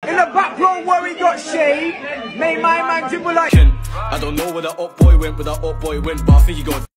In the back row where he got shaved, made my man dribble like. I don't know where that up boy went, but I think he got.